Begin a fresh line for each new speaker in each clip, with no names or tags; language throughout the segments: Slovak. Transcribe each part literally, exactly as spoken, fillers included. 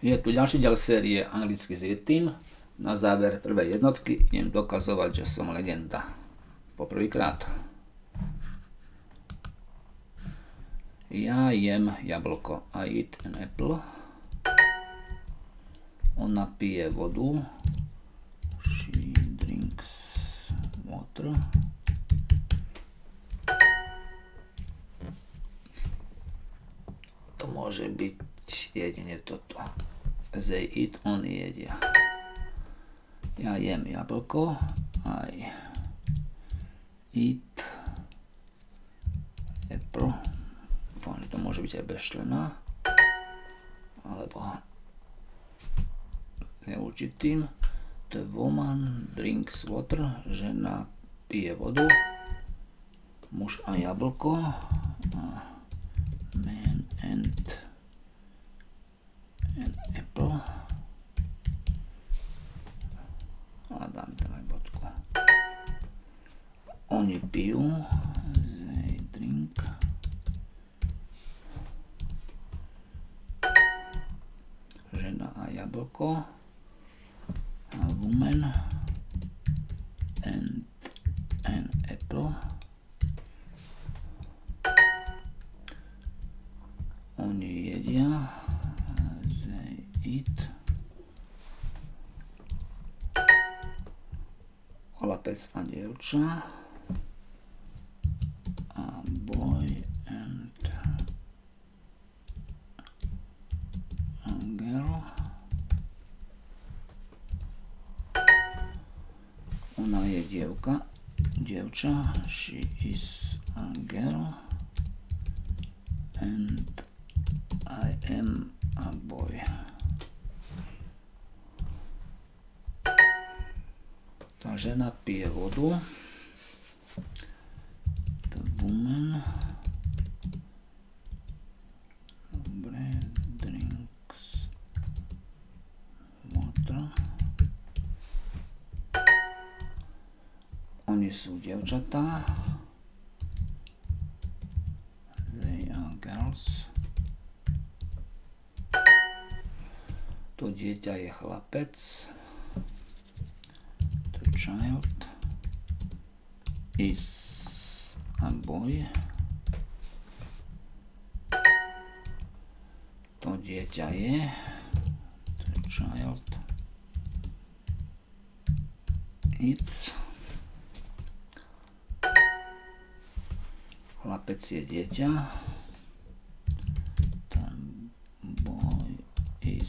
Je tu ďalší diel série Anglicky s Yetim. Na záver prvej jednotky idem dokazovať, že som legenda. Poprvýkrát. Ja jem jablko. I eat an apple. Ona pije vodu. She drinks water. To môže byť jedine toto. They eat, oni jedia. Ja jem jablko. I eat apple. Dúfam, že to môže byť aj bez člena. Alebo neurčitým. The woman drinks water. Žena pije vodu. Muž a jablko. Man and an apple. A dám tam aj bodku. Oni pijú. They drink. Žena a jablko. A woman and an apple. Oni jedia. They eat. Chlapec a dievča. A boy and a girl. Ona je dievka. Dievča. She is a girl. And I am a boy. Tá žena pije vodu. The woman dobre, drinks water. Oni sú dievčatá. They are girls. To dieťa je chlapec. The child is a boy. To dieťa je. The child is. Chlapec je dieťa. Ten boy is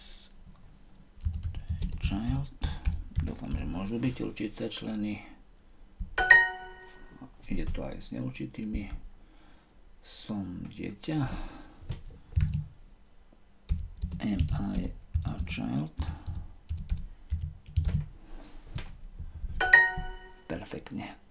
the child. Dúfam, že môžu byť určité členy. Ide to aj s neurčitými. Som dieťa. Am I a child? Perfektne.